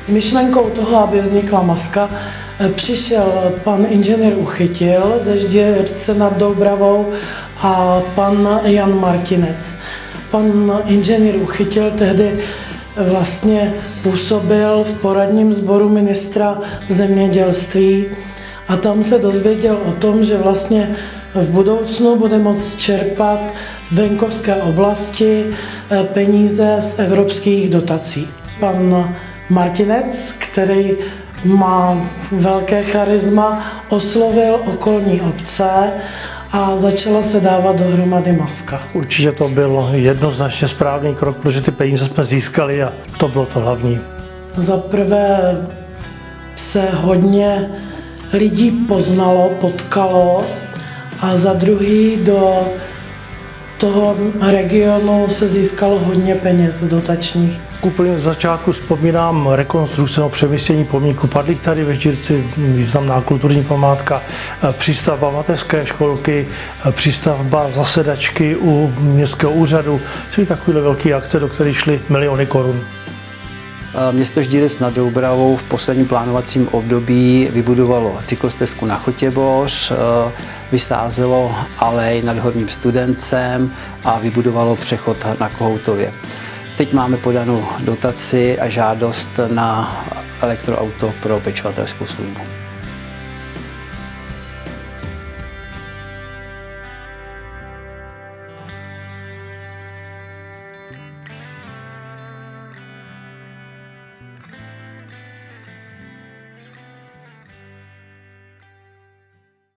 S myšlenkou toho, aby vznikla maska, přišel pan inženýr Uchytil ze Žděrce nad Doubravou a pan Jan Martinec. Pan inženýr Uchytil tehdy vlastně působil v poradním sboru ministra zemědělství a tam se dozvěděl o tom, že vlastně v budoucnu bude moct čerpat v venkovské oblasti peníze z evropských dotací. Pan Martinec, který má velké charisma, oslovil okolní obce a začala se dávat dohromady maska. Určitě to byl jednoznačně správný krok, protože ty peníze jsme získali a to bylo to hlavní. Za prvé se hodně lidí poznalo, potkalo a za druhý do toho regionu se získalo hodně peněz dotačních. Úplně z začátku vzpomínám rekonstrukci nebo přemístění pomníku padlých tady ve Žďírci, významná kulturní památka, přístavba mateřské školky, přístavba zasedačky u městského úřadu, čili takovýhle velký akce, do kterých šly miliony korun. Město Ždírec nad Doubravou v posledním plánovacím období vybudovalo cyklostezku na Chotěboř, vysázelo alej nad Horním Studencem a vybudovalo přechod na Kohoutově. Teď máme podanou dotaci a žádost na elektroauto pro pečovatelskou službu.